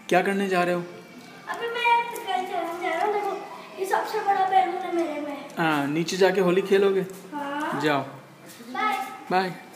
क्या करने जा रहे हो? अभी मैं चलाने जा रहा हूँ। देखो ये सबसे बड़ा बैलून है मेरे में। हाँ, नीचे जाके होली खेलोगे? हाँ। जाओ। बाय। बाय।